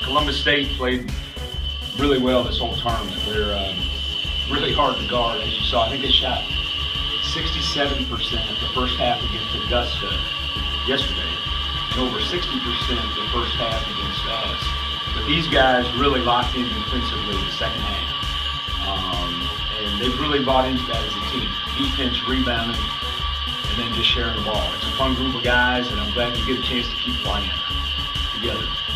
Columbus State played really well this whole tournament. They're really hard to guard, as you saw. I think they shot 67% the first half against Augusta yesterday, and over 60% the first half against us. But these guys really locked in defensively the second half. And they've really bought into that as a team. Defense, rebounding, and then just sharing the ball. It's a fun group of guys, and I'm glad we get a chance to keep playing together.